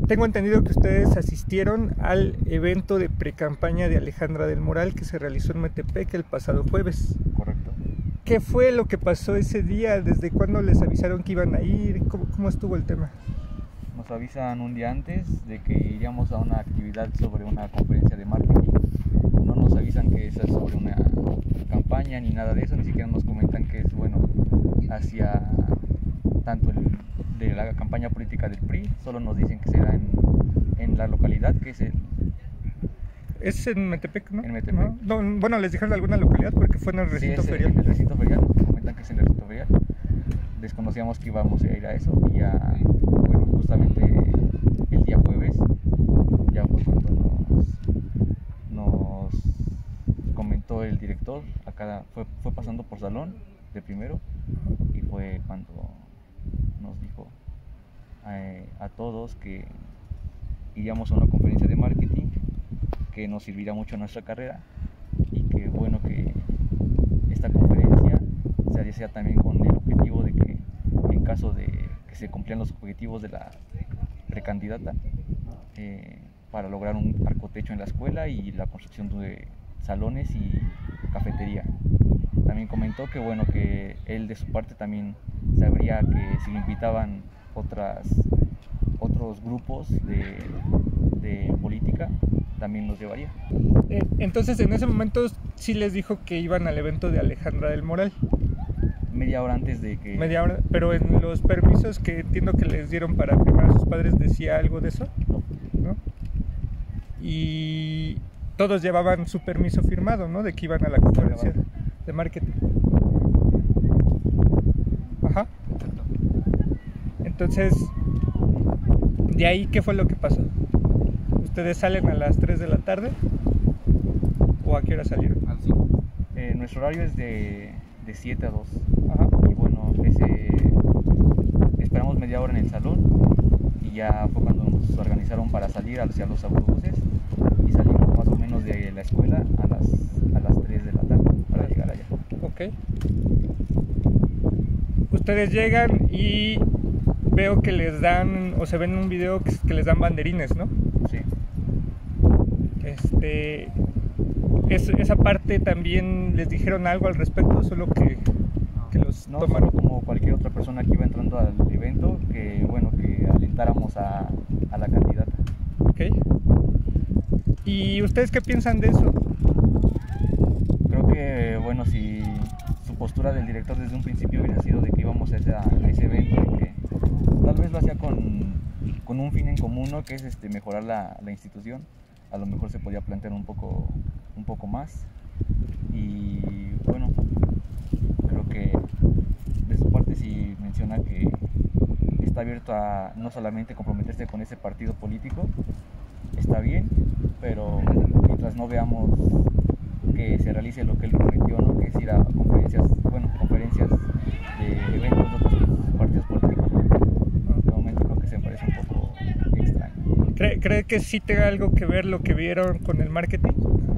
Tengo entendido que ustedes asistieron al evento de precampaña de Alejandra del Moral que se realizó en Metepec el pasado jueves. Correcto. ¿Qué fue lo que pasó ese día? ¿Desde cuándo les avisaron que iban a ir? ¿Cómo estuvo el tema? Nos avisan un día antes de que iríamos a una actividad sobre una conferencia de marketing. No nos avisan que esa es sobre una campaña ni nada de eso, ni siquiera nos comentan que es hacia tanto de la campaña política del PRI. Solo nos dicen que será en la localidad, que es Es en Metepec, ¿no? En Metepec. No, bueno, les dijeron alguna localidad porque fue en el recinto ferial. En el recinto ferial, nos comentan que es en el recinto ferial. Desconocíamos que íbamos a ir a eso y ya, justamente el día jueves ya fue cuando nos comentó el director. Acá fue pasando por salón de primero y fue cuando nos dijo a todos que iríamos a una conferencia de marketing que nos servirá mucho en nuestra carrera y que que esta conferencia se haría también con el objetivo de que en caso de que se cumplieran los objetivos de la precandidata para lograr un arcotecho en la escuela y la construcción de salones y cafetería. También comentó que él de su parte también sabría que si le invitaban otros grupos de política también los llevaría. Entonces en ese momento sí les dijo que iban al evento de Alejandra del Moral. Media hora antes de que... Media hora, pero en los permisos que entiendo que les dieron para firmar a sus padres decía algo de eso, ¿no? Y todos llevaban su permiso firmado, ¿no? De que iban a la conferencia de marketing. Ajá. Entonces, de ahí, ¿qué fue lo que pasó? ¿Ustedes salen a las 3 de la tarde? ¿O a qué hora salieron? Al 5. Nuestro horario es de 7 a 2. Ajá. Y esperamos media hora en el salón y ya fue cuando nos organizaron para salir hacia los autobuses y salimos más o menos de la escuela a las 3 de la tarde para llegar allá. Ok. Ustedes llegan y veo que les dan, o se ven en un video que les dan banderines, ¿no? Sí. Esa parte también les dijeron algo al respecto, solo que los tomaron como cualquier otra persona que iba entrando al evento, que alentáramos a la candidata. Ok. ¿Y ustedes qué piensan de eso? Creo que si su postura del director desde un principio hubiera sido de que íbamos a ese evento y que tal vez lo hacía con un fin en común, ¿no? Que es mejorar la institución, a lo mejor se podía plantear un poco más. Y creo que de su parte sí menciona que está abierto a no solamente comprometerse con ese partido político, está bien, pero mientras no veamos que se realice lo que él prometió, ¿no? Que es ir a conferencias de eventos de otros partidos políticos, de momento creo que se me parece un poco extraño. ¿Cree que sí tenga algo que ver lo que vieron con el marketing?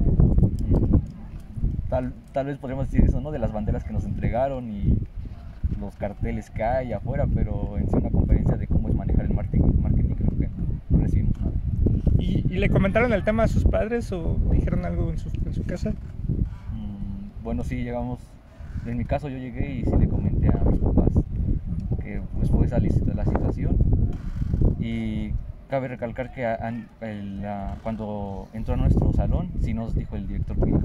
Tal vez podríamos decir eso, ¿no? De las banderas que nos entregaron y los carteles que hay afuera, pero en sí una conferencia de cómo es manejar el marketing creo que no recibimos nada. ¿Y le comentaron el tema a sus padres o dijeron algo en su casa? Sí, llegamos. En mi caso yo llegué y sí le comenté a mis papás que fue esa la situación. Y cabe recalcar que cuando entró a nuestro salón sí nos dijo el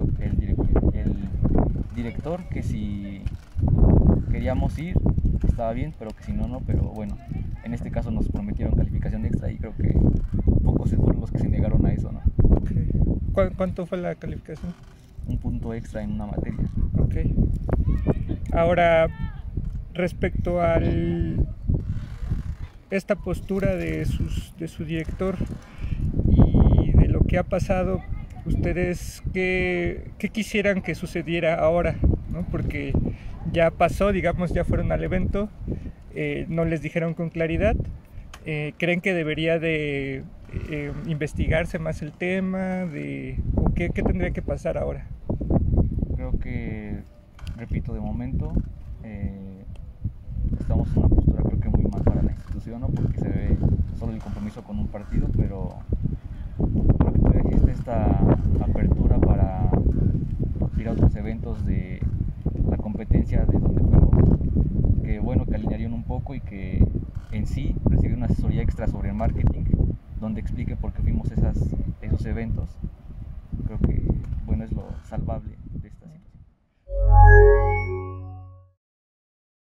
director que si queríamos ir estaba bien, pero que si no, pero en este caso nos prometieron calificación extra y creo que pocos fueron los que se negaron a eso, ¿no? Okay. ¿Cuánto fue la calificación? Un punto extra en una materia. Ok. Ahora, respecto a esta postura de su director y de lo que ha pasado, ¿ustedes qué quisieran que sucediera ahora? ¿No? Porque ya pasó, digamos, ya fueron al evento, no les dijeron con claridad. ¿Creen que debería de investigarse más el tema? ¿O qué tendría que pasar ahora? Creo que, repito, de momento estamos en una postura creo que muy mal para la institución, ¿no? Porque solo el compromiso con un partido, pero creo que todavía existe esta apertura para ir a otros eventos de la competencia de donde fuimos, que bueno, que alinearían un poco y que en sí recibir una asesoría extra sobre el marketing, donde explique por qué fuimos esos eventos. Creo que bueno, es lo salvable.